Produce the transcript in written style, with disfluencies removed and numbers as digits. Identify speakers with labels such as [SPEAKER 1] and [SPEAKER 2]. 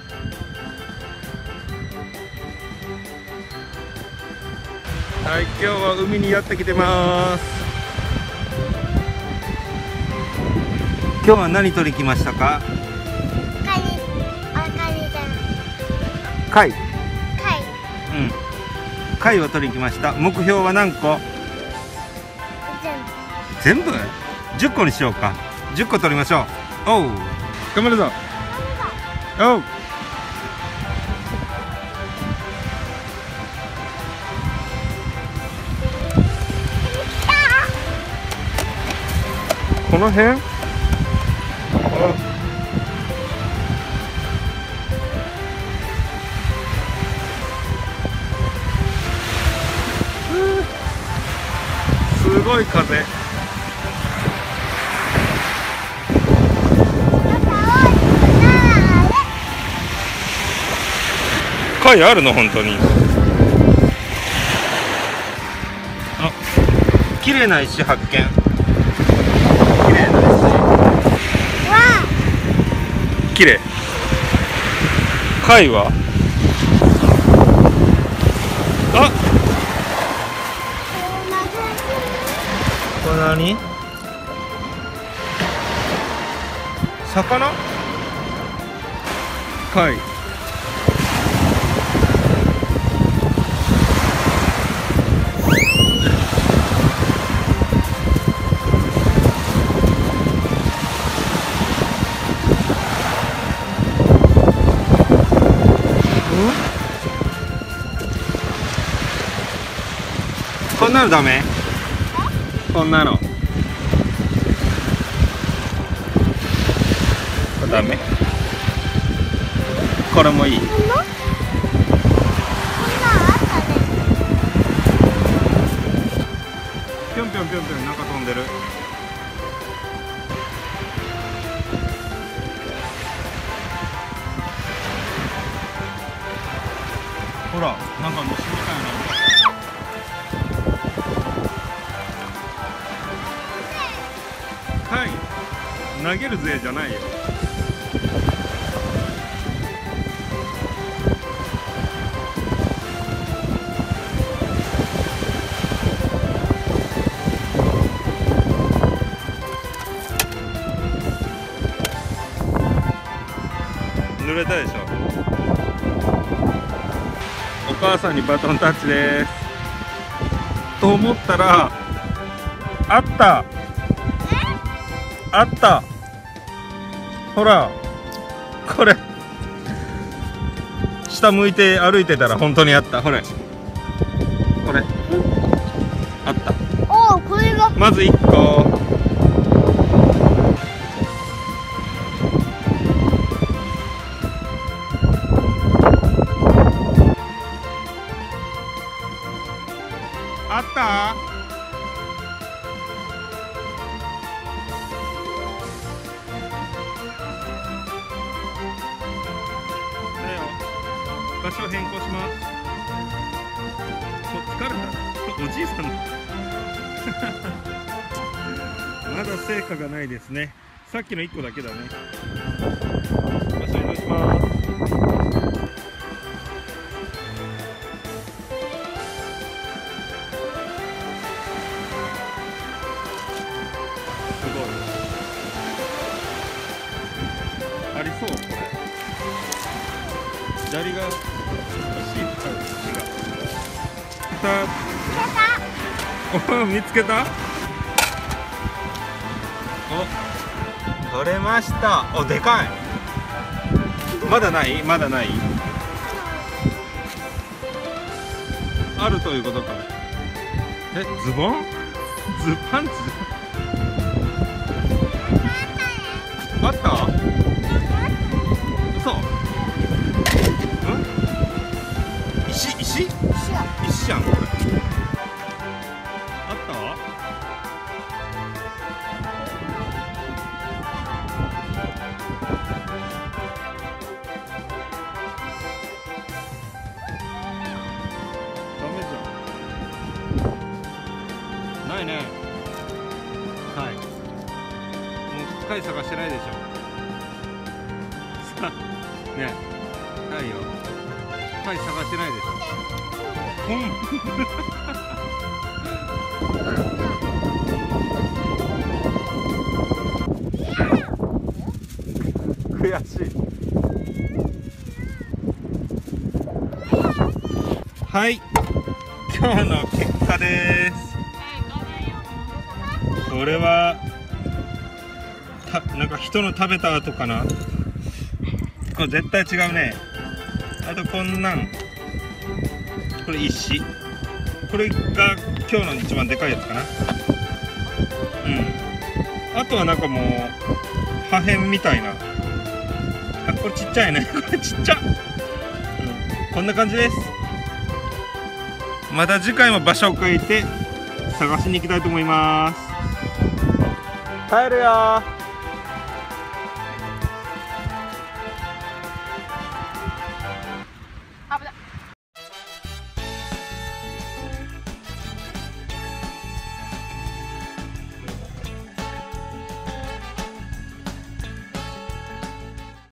[SPEAKER 1] はい、今日は海にやってきてます。今日は何取り来ましたか？貝。貝を取りに来ました。目標は何個？全部？10個にしようか。10個取りましょう。おう、頑張るぞ。おう。この辺？すごい風。貝あるの本当に。あ、綺麗な石発見。綺麗な石。綺麗。貝は？あ、これ何？魚？貝。こんなのダメ？こんなの。これダメ？これもいい？ぴょんぴょんぴょんぴょんなんか飛んでる。ほら、なんか虫みたいな。はい、投げるぜじゃないよ。濡れたでしょ。お母さんにバトンタッチです。と思ったら、あった。あった。ほら、これ下向いて歩いてたら本当にあった。これあった。
[SPEAKER 2] おお、これが
[SPEAKER 1] まず1個。あった。場所変更します。疲れた。おじいさんまだ成果がないですね。さっきの1個だけだね。場所移動します。すごい。ありそう。これ砂利が欲しいからお、見つけた。お、取れました。お、でかい。まだない？まだない？あるということか。え、ズボン？パンツ？あった？嘘？石じゃんこれ。あった？ダメじゃん。ないね。はい。もう貝探してないでしょ。さあね。 偉いよ。貝探してないでしょ。悔しい。はい、今日の結果です。これはなんか人の食べた後かな。これ絶対違うね。あとこんなん、これ石、これが今日の一番でかいやつかな。あとはなんかもう破片みたいな。あ、これちっちゃいね。これちっちゃ、こんな感じです。また次回も場所を変えて探しに行きたいと思います。帰るよー。